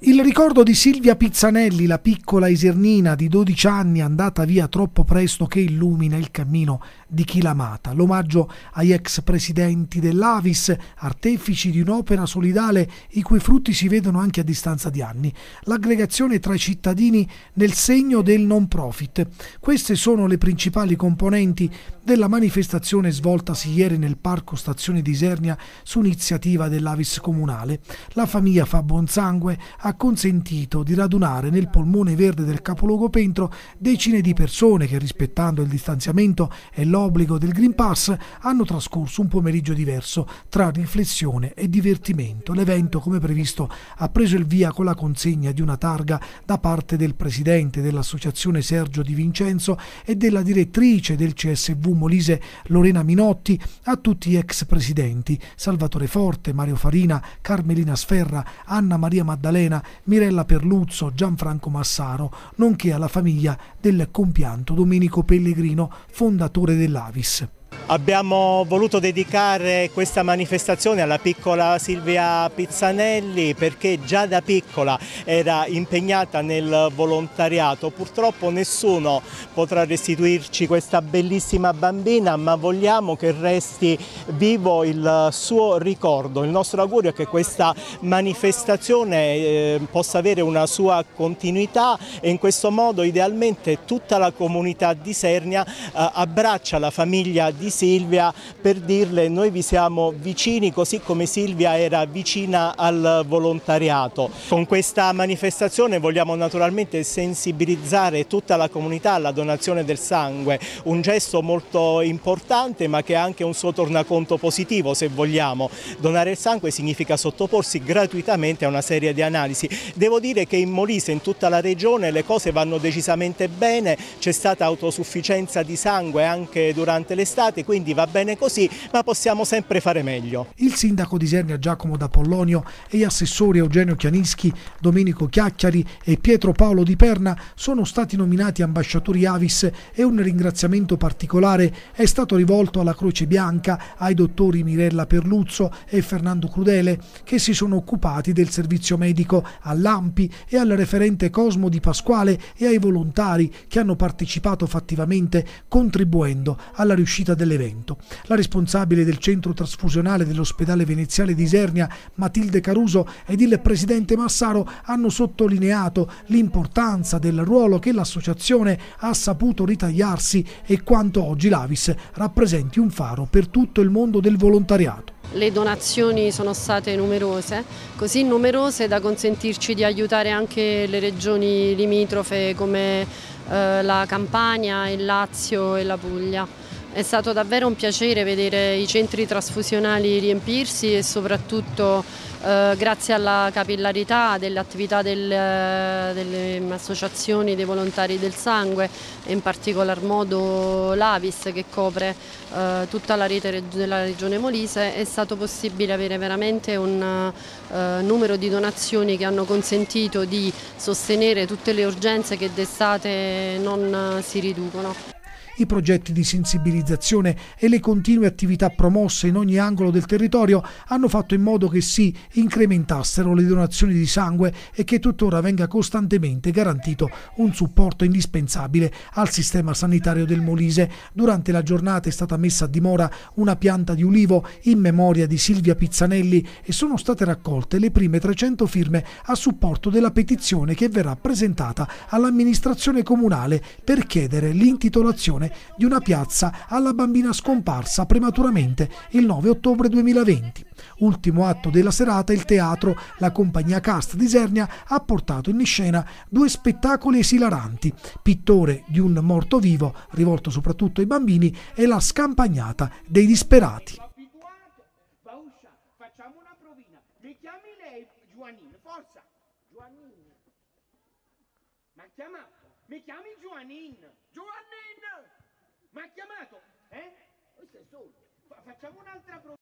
Il ricordo di Silvia Pizzanelli, la piccola isernina di 12 anni andata via troppo presto, che illumina il cammino di chi l'ha amata. L'omaggio agli ex presidenti dell'Avis, artefici di un'opera solidale i cui frutti si vedono anche a distanza di anni. L'aggregazione tra i cittadini nel segno del non profit. Queste sono le principali componenti della manifestazione svoltasi ieri nel Parco Stazione di Isernia su iniziativa dell'Avis comunale. La famiglia Fa Buon Sangue ha consentito di radunare nel polmone verde del capoluogo Pentro decine di persone che, rispettando il distanziamento e l'obbligo del Green Pass, hanno trascorso un pomeriggio diverso tra riflessione e divertimento. L'evento, come previsto, ha preso il via con la consegna di una targa da parte del presidente dell'associazione Sergio Di Vincenzo e della direttrice del CSV Molise Lorena Minotti a tutti gli ex presidenti: Salvatore Forte, Mario Farina, Carmelina Sferra, Anna Maria Maddalena, Mirella Perluzzo, Gianfranco Massaro, nonché alla famiglia del compianto Domenico Pellegrino, fondatore dell'Avis. Abbiamo voluto dedicare questa manifestazione alla piccola Silvia Pizzanelli perché già da piccola era impegnata nel volontariato. Purtroppo nessuno potrà restituirci questa bellissima bambina, ma vogliamo che resti vivo il suo ricordo. Il nostro augurio è che questa manifestazione possa avere una sua continuità e in questo modo idealmente tutta la comunità di Isernia abbraccia la famiglia di Silvia per dirle: noi vi siamo vicini, così come Silvia era vicina al volontariato. Con questa manifestazione vogliamo naturalmente sensibilizzare tutta la comunità alla donazione del sangue, un gesto molto importante ma che ha anche un suo tornaconto positivo, se vogliamo. Donare il sangue significa sottoporsi gratuitamente a una serie di analisi. Devo dire che in Molise, in tutta la regione, le cose vanno decisamente bene, c'è stata autosufficienza di sangue anche durante l'estate, quindi va bene così, ma possiamo sempre fare meglio. Il sindaco di Isernia Giacomo D'Apollonio e gli assessori Eugenio Chianischi, Domenico Chiacchiari e Pietro Paolo Di Perna sono stati nominati ambasciatori Avis e un ringraziamento particolare è stato rivolto alla Croce Bianca, ai dottori Mirella Perluzzo e Fernando Crudele che si sono occupati del servizio medico, all'ANPI e al referente Cosmo Di Pasquale e ai volontari che hanno partecipato fattivamente contribuendo alla riuscita dell'evento. La responsabile del centro trasfusionale dell'ospedale veneziale di Isernia, Matilde Caruso, ed il presidente Massaro hanno sottolineato l'importanza del ruolo che l'associazione ha saputo ritagliarsi e quanto oggi l'Avis rappresenti un faro per tutto il mondo del volontariato. Le donazioni sono state numerose, così numerose da consentirci di aiutare anche le regioni limitrofe come la Campania, il Lazio e la Puglia. È stato davvero un piacere vedere i centri trasfusionali riempirsi e soprattutto grazie alla capillarità delle attività delle associazioni dei volontari del sangue e in particolar modo l'Avis che copre tutta la rete della regione Molise, è stato possibile avere veramente un numero di donazioni che hanno consentito di sostenere tutte le urgenze che d'estate non si riducono. I progetti di sensibilizzazione e le continue attività promosse in ogni angolo del territorio hanno fatto in modo che si incrementassero le donazioni di sangue e che tuttora venga costantemente garantito un supporto indispensabile al sistema sanitario del Molise. Durante la giornata è stata messa a dimora una pianta di ulivo in memoria di Silvia Pizzanelli e sono state raccolte le prime 300 firme a supporto della petizione che verrà presentata all'amministrazione comunale per chiedere l'intitolazione di una piazza alla bambina scomparsa prematuramente il 9 ottobre 2020. Ultimo atto della serata, il teatro, la compagnia Cast di Isernia ha portato in scena due spettacoli esilaranti: Pittore di un morto vivo, rivolto soprattutto ai bambini, e La scampagnata dei disperati. Facciamo una provina. Mi chiami lei Giovannina, forza. Giovannina. Ma chiamato? Mi chiami Giovannina? Giovannina! Ma ha chiamato? Questo è solo. Facciamo un'altra provina.